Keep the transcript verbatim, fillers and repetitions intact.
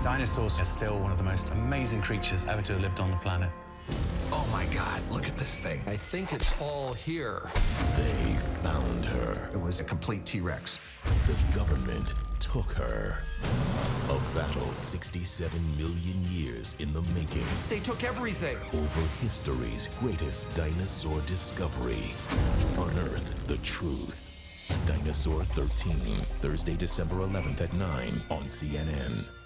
Dinosaurs are still one of the most amazing creatures ever to have lived on the planet. Oh my God, look at this thing. I think it's all here. They found her. It was a complete T-Rex. The government took her. A battle sixty-seven million years in the making. They took everything. Over history's greatest dinosaur discovery. Unearth the truth. Dinosaur thirteen, Thursday, December eleventh at nine on C N N.